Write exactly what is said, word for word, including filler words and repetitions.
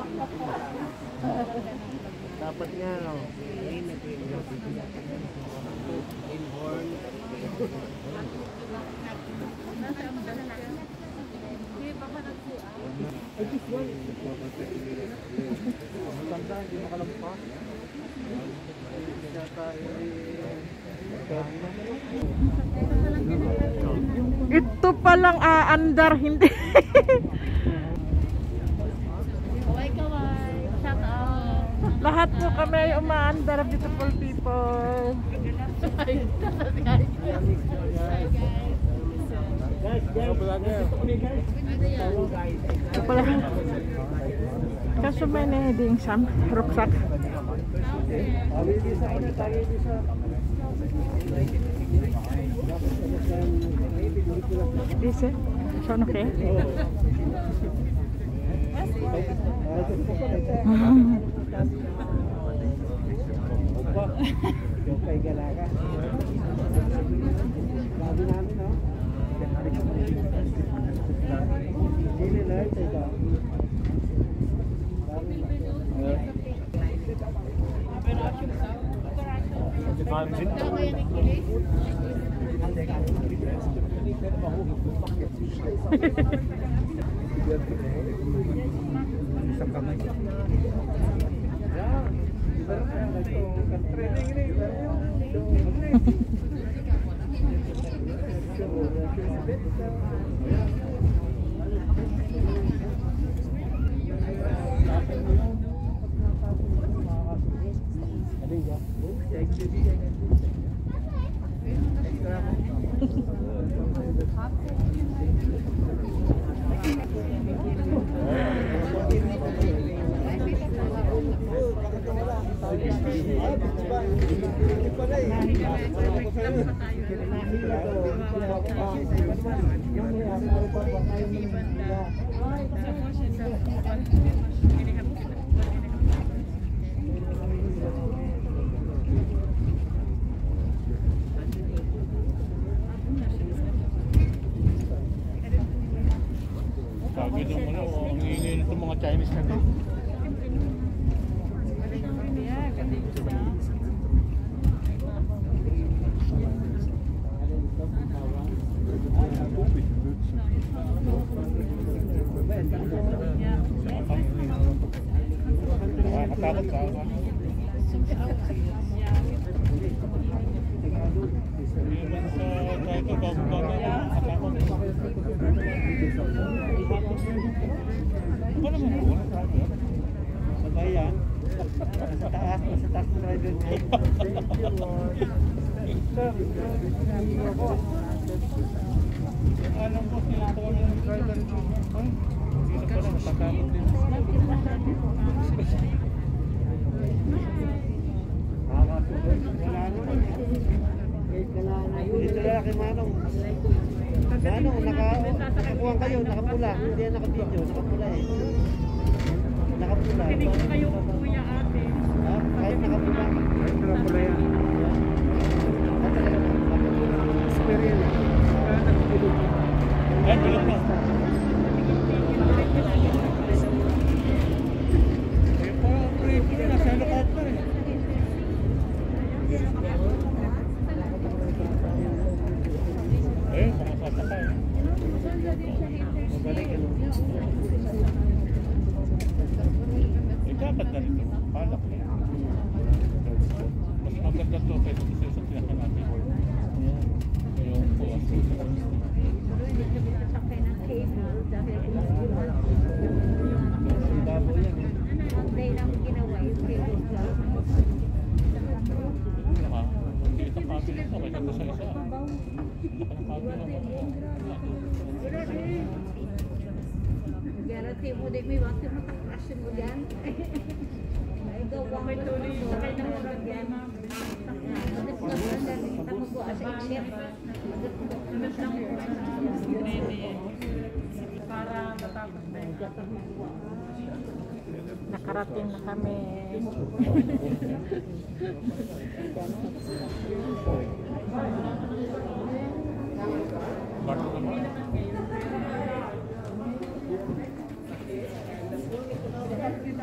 Dapat nga, no? Inborn. Ay, this one. Matanda, hindi makalampas. Ito palang aandar, hindi. Kaway-kaway. Shout out. Lahat po kami ay umaandar, beautiful people. Guys, guys. Ito pala. Kaso may nahiding sam, ruksak. This eh? So okay? Okay, galaga. Labi namin, no? Hindi na, ito. Sabi nung ano, ang ingay nito mga Chinese na din. Nakakatakot ka ako. Even sa kahit ito, bago-bago, nakakatakot. Ano naman po? Sabay yan. Sa taas, sa taas ng rider niya. Alam ko, tinatawa ng driver nito. Ay, hindi na pala, natatakot din. Wala naman. Dito lang kay Manong. Manong, nakakuha kayo, nakapula. Hindi yan nakabidyo, nakapula eh. Nakapula. Hindi ko kayo kuya ate. Ha? Kahit nakapula. Kahit nakapula yan. Experience. Ay, bilog na. Eh, parang operate na, nasa helicopter eh. Eh, makasasakay. Magaling ano. Eh, dapat na rin ito. Palak na. Mas maganda ito kaysa sa tinakan natin. Yung buwas. Babo yan eh. Hindi ito cabinet ito. Kaya ito sa isa. Guarantee mo din may waktu makakasyon mo dyan. Ikaw wang may tuloy sa kanya ng problema. Tapos maganda rin kita mo sa i-share. Mas lang po para matapos na yun. Nakarating na kami. Barto naman. Thank you.